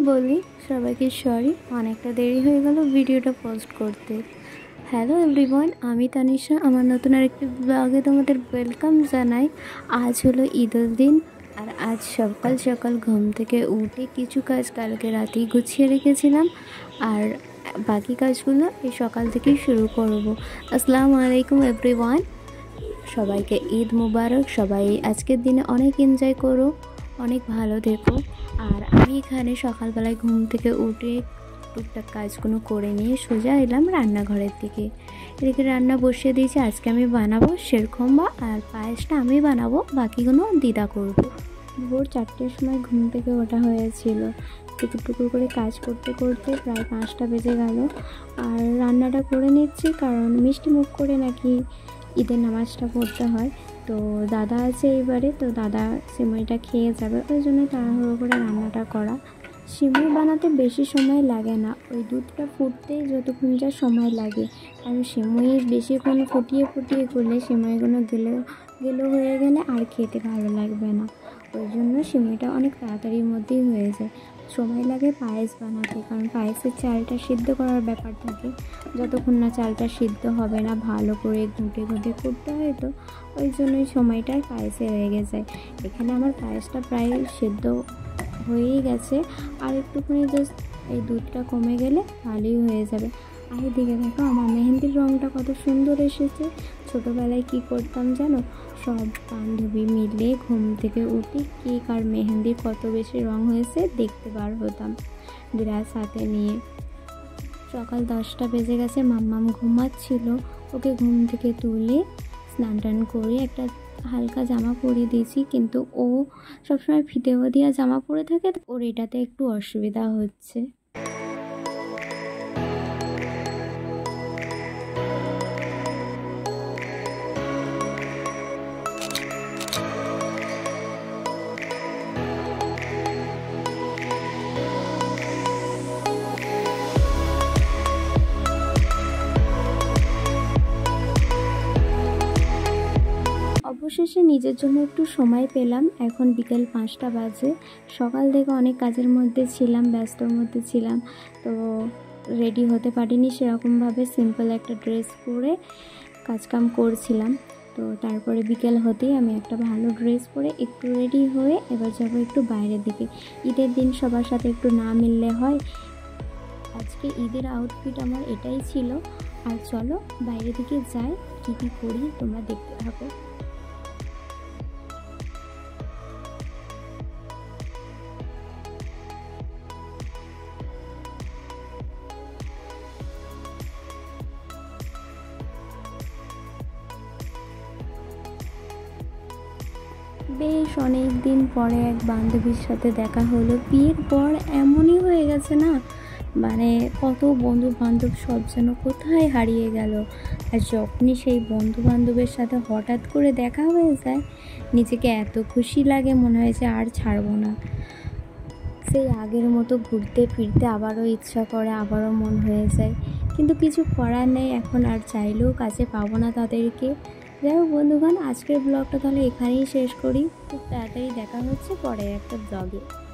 বলি সবাইকে সরি, অনেকটা দেরি হয়ে গেল ভিডিওটা পোস্ট করতে। হ্যালো এভরিওয়ান, আমি তানিশা। আমার নতুন আরেকটি ব্লগে তোমাদের ওয়েলকাম জানাই। আজ হলো ঈদের দিন, আর আজ সকাল সকাল ঘুম থেকে উঠে কিছু কাজ কালকে রাতেই গুছিয়ে রেখেছিলাম, আর বাকি কাজগুলো এই সকাল থেকেই শুরু করব। আসসালামু আলাইকুম এভরিওয়ান, সবাইকে ঈদ মুবারক। সবাই আজকের দিনে অনেক এনজয় করো, অনেক ভালো থেকো। আর আমি এখানে সকালবেলায় ঘুম থেকে উঠে টুকটাক কাজগুলো করে নিয়ে সোজা এলাম রান্নাঘরের দিকে। এদিকে রান্না বসিয়ে দিয়েছি। আজকে আমি বানাবো শেরখম্বা, আর পায়েসটা আমি বানাবো, বাকিগুলো দিদা করবে। ভোর 4টের সময় ঘুম থেকে ওঠা হয়েছিল। টুকু করে কাজ করতে করতে প্রায় 5টা বেজে গেল। আর রান্নাটা করে নিচ্ছি, কারণ মিষ্টি মুখ করে নাকি ঈদের নামাজটা পড়তে হয়। তো দাদা আছে এইবারে, তো দাদা সিমইটা খেয়ে যাবে, ওই জন্য তাড়াহুড়ো করে রান্নাটা করা। সিমই বানাতে বেশি সময় লাগে না, ওই দুধটা ফুটতেই যতক্ষণ যা সময় লাগে। আর সিমই বেশিক্ষণ ফুটিয়ে করলে সিমইগুলো গেলো হয়ে গেলে আর খেতে ভালো লাগবে না। ওই জন্য সিমইটা অনেক তাড়াতাড়ির মধ্যেই হয়ে যায়। সময় লাগে পায়েস বানাতে, কারণ পায়েসের চালটা সিদ্ধ করার ব্যাপার থাকে। যতক্ষণ না চালটা সিদ্ধ হবে না ভালো করে ঘুঁটে করতে হয়, তো ওই জন্যই সময়টা পায়েসে লেগে যায়। এখানে আমার পায়েসটা প্রায় সিদ্ধ হয়েই গেছে, আর একটুখানি জাস্ট এই দুধটা কমে গেলে ভালোই হয়ে যাবে। আর এদিকে দেখো আমার মেহেন্দির রঙটা কত সুন্দর এসেছে। ছোটোবেলায় কি করতাম জানো, সব বান্ধবী মিলে ঘুম থেকে উঠে কে কার মেহেন্দির কত বেশি রং হয়েছে দেখতে বার হতাম বিরাজ হাতে নিয়ে। সকাল 10টা বেজে গেছে, মাম্মাম ঘুমাচ্ছিল, ওকে ঘুম থেকে তুলে স্নান টান করে একটা হালকা জামা পরিয়ে দিয়েছি। কিন্তু ও সবসময় ফিতে দিয়া জামা পরে থাকে, ওর এটাতে একটু অসুবিধা হচ্ছে। অবশেষে নিজের জন্য একটু সময় পেলাম। এখন বিকেল 5টা বাজে। সকাল থেকে অনেক কাজের মধ্যে ছিলাম, ব্যস্তর মধ্যে ছিলাম, তো রেডি হতে পারিনি সেরকমভাবে। সিম্পল একটা ড্রেস পরে কাজকাম করছিলাম। তো তারপরে বিকেল হতেই আমি একটা ভালো ড্রেস পরে একটু রেডি হয়ে এবার যাবো একটু বাইরের দিকে। ঈদের দিন সবার সাথে একটু না মিললে হয়। আজকে ঈদের আউটফিট আমার এটাই ছিল। আর চলো বাইরে দিকে যাই, কী করি তোমরা দেখতে থাকো। বেশ অনেক দিন পরে এক বান্ধবীর সাথে দেখা হলো। বিয়ের পর এমনই হয়ে গেছে না, মানে কত বন্ধু বান্ধব সব যেন কোথায় হারিয়ে গেল। আর যখনই সেই বন্ধু বান্ধবের সাথে হঠাৎ করে দেখা হয়ে যায়, নিজেকে এত খুশি লাগে, মনে হয় যে আর ছাড়বো না। সেই আগের মতো ঘুরতে ফিরতে আবারও ইচ্ছা করে, আবারও মন হয়ে যায়, কিন্তু কিছু করার নেই। এখন আর চাইলেও কাছে পাবো না তাদেরকে। যাই হোক বন্ধুগণ, আজকের ব্লগটা তাহলে এখানেই শেষ করি। খুব তাড়াতাড়ি দেখা হচ্ছে পরের একটা ব্লগে।